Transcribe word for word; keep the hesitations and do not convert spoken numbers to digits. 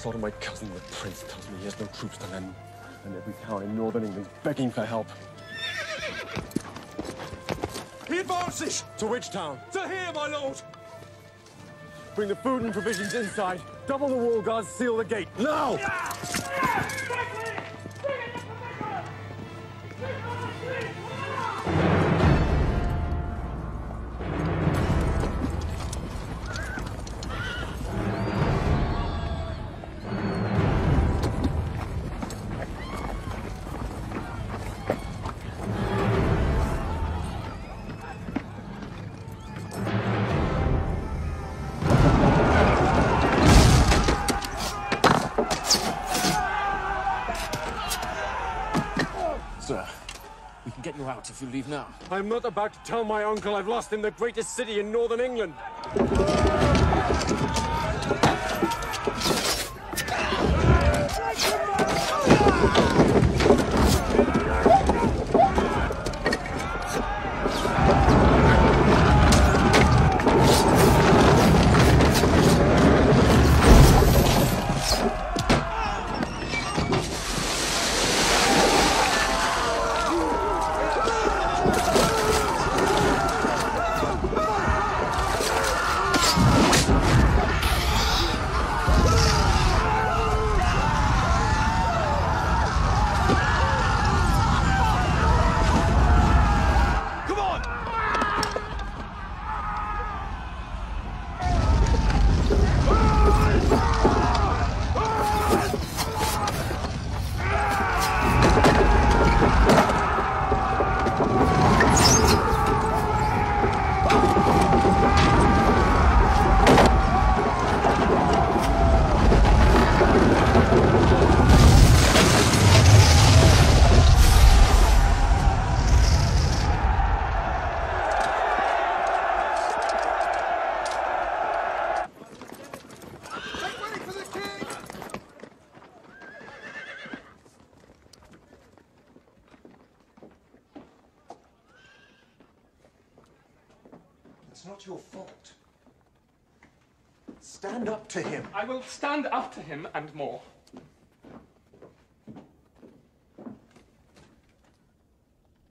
sort of my cousin, the prince, tells me he has no troops to lend, and every town in northern England's begging for help. He advances! To which town? To here, my lord! Bring the food and provisions inside. Double the wall guards, seal the gate. Now! Yeah! Yeah! Quickly! Bring in the provisions! Bring on the street! Sir, we can get you out if you leave now. I'm not about to tell my uncle I've lost him the greatest city in northern England. It's not your fault. Stand up to him. I will stand up to him and more.